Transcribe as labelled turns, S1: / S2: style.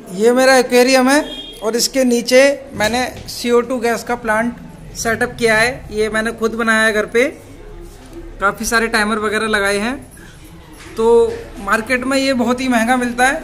S1: ये मेरा एक्वेरियम है और इसके नीचे मैंने CO2 गैस का प्लांट सेटअप किया है। ये मैंने खुद बनाया है घर पे, काफ़ी सारे टाइमर वगैरह लगाए हैं। तो मार्केट में ये बहुत ही महंगा मिलता है,